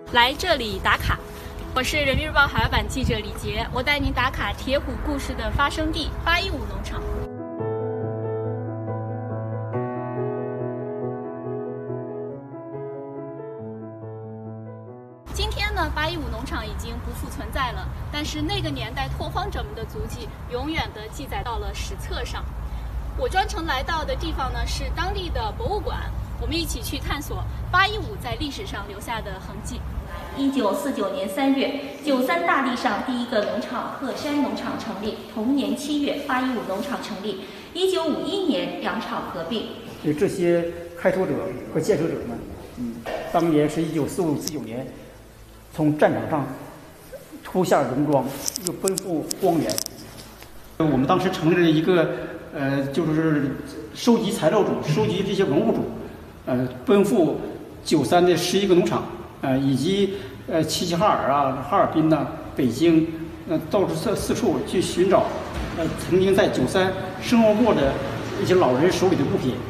来这里打卡。我是人民日报海外版记者李杰，我带您打卡铁虎故事的发生地815农场。今天呢，815农场已经不复存在了，但是那个年代拓荒者们的足迹永远地记载到了史册上。我专程来到的地方呢，是当地的博物馆，我们一起去探索815在历史上留下的痕迹。1949年3月，93大地上第一个农场鹤山农场成立，同年7月，815农场成立。1951年，两场合并。 这些开拓者和建设者们，当年是1945-49年，从战场上脱下戎装，又奔赴荒原。我们当时成立了一个就是收集材料组，收集这些文物组，奔赴93的11个农场。以及齐齐哈尔啊、哈尔滨呐、北京，到处四处去寻找，曾经在93生活过的一些老人手里的物品。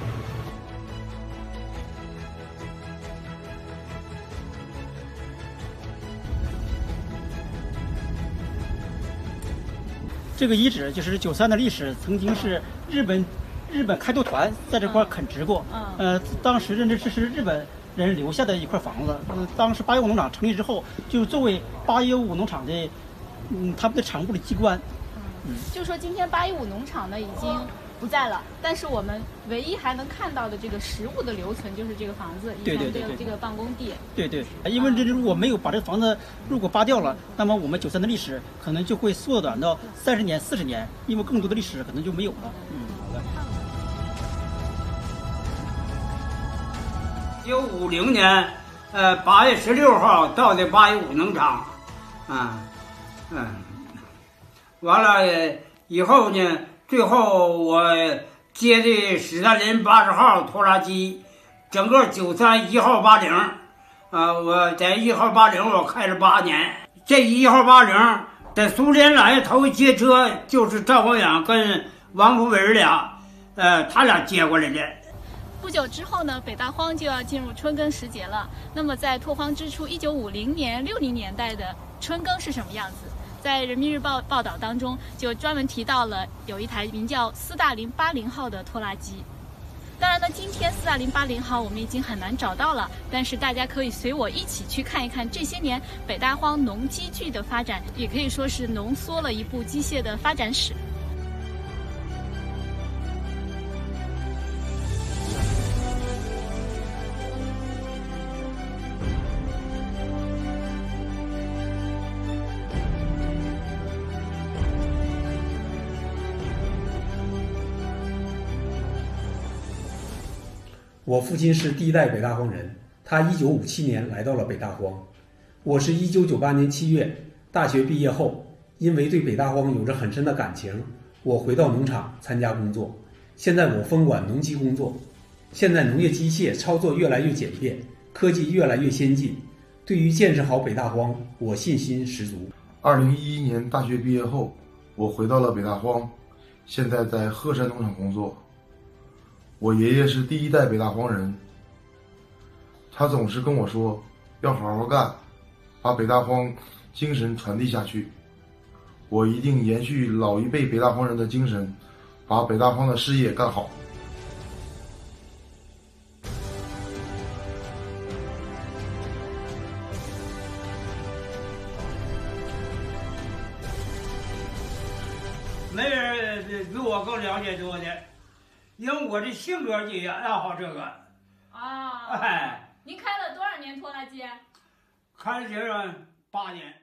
这个遗址就是93的历史，曾经是日本开拓团在这块垦殖过，当时这是日本人留下的一块房子，当时815农场成立之后，就作为815农场的，他们的厂部的机关。 就说今天815农场呢已经不在了，但是我们唯一还能看到的这个实物的留存就是这个房子，以前的这个办公地。 对，因为如果没有把这个房子如果扒掉了，那么我们93的历史可能就会缩短到30年、40年，因为更多的历史可能就没有了。 1950年8月16号到的815农场，完了以后呢，最后我接的史达林80号拖拉机，整个93 1号80，我在1号80我开了8年，这1号80在苏联来头一接车就是赵光远跟王福伟俩，他俩接过来的。 不久之后呢，北大荒就要进入春耕时节了。那么在拓荒之初，1950年、60年代的春耕是什么样子？在人民日报报道当中就专门提到了有一台名叫斯大林80号的拖拉机。当然呢，今天斯大林80号我们已经很难找到了，但是大家可以随我一起去看一看这些年北大荒农机具的发展，也可以说是浓缩了一部机械的发展史。 我父亲是第一代北大荒人，他1957年来到了北大荒。我是1998年7月大学毕业后，因为对北大荒有着很深的感情，我回到农场参加工作。现在我分管农机工作。现在农业机械操作越来越简便，科技越来越先进，对于建设好北大荒，我信心十足。 2011年大学毕业后，我回到了北大荒，现在在鹤山农场工作。我爷爷是第一代北大荒人，他总是跟我说要好好干，把北大荒精神传递下去。我一定延续老一辈北大荒人的精神，把北大荒的事业干好。 没人比我更了解多的。因为我的性格也爱好这个。 您开了多少年拖拉机？ 开了8年。